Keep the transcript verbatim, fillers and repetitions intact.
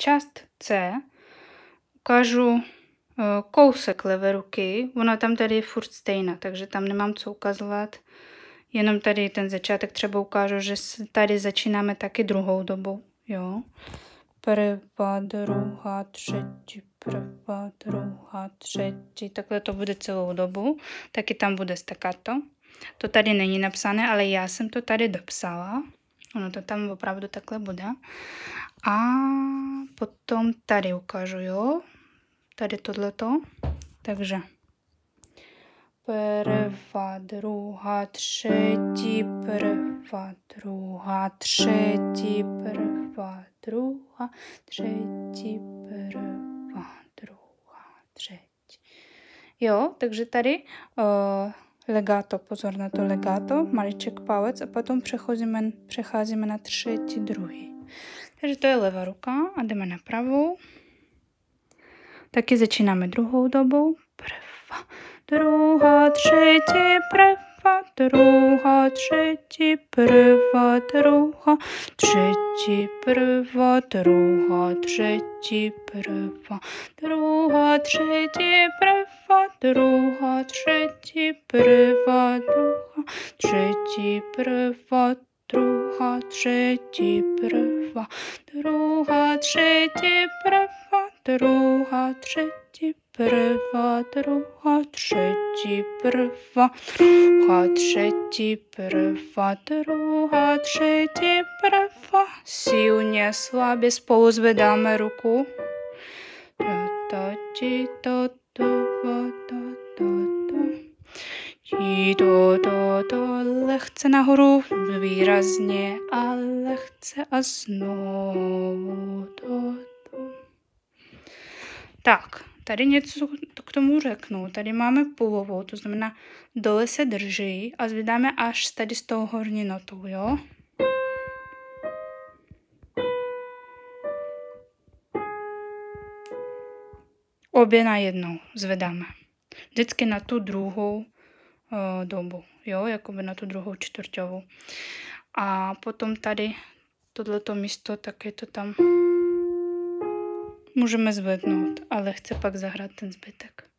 část C ukážu kousek levé ruky, ona tam tady je furt stejná, takže tam nemám co ukazovat, jenom tady ten začátek třeba ukážu, že tady začínáme taky druhou dobu, jo. Prvá, druhá, třetí, prvá, druhá, třetí, takhle to bude celou dobu, taky tam bude staccato. To tady není napsané, ale já jsem to tady dopsala, ono to tam opravdu takhle bude. A potom tady ukážu, jo, tady tohleto, takže prvá, druhá, třetí, prvá, druhá, třetí, prvá, druhá, třetí, prvá, druhá, třetí. Jo, takže tady uh, legato, pozor na to legato, maliček palec a potom přecházíme, přecházíme na třetí, druhý. Takže to je levá ruka a jdeme na pravou. Taky začínáme druhou dobou. Prvá, druhá, třetí, prvá, druhá, třetí, prvá, druhá, třetí, prvá, druhá, třetí, prvá, druhá, třetí, prvá, druhá, třetí, prvá, druhá, třetí, prvá, druhá, třetí, prvá, druhá, třetí, prvá, druhá, třetí, prvá, druhá, třetí, prvá, druhá, třetí, prvá, druhá, třetí, prvá. Silně, slabě spolu zvedáme ruku. To, to, to, to, to, to, lehce nahoru, výrazně a lehce a znovu to, to. Tak, tady něco k tomu řeknu. Tady máme půlovou, to znamená dole se drží a zvedáme až tady z toho horní notu, jo? Obě najednou zvedáme. Vždycky na tu druhou uh, dobu, jo, jakoby na tu druhou čtvrťovou. A potom tady tohleto místo, taky to tam můžeme zvednout, ale chce pak zahrát ten zbytek.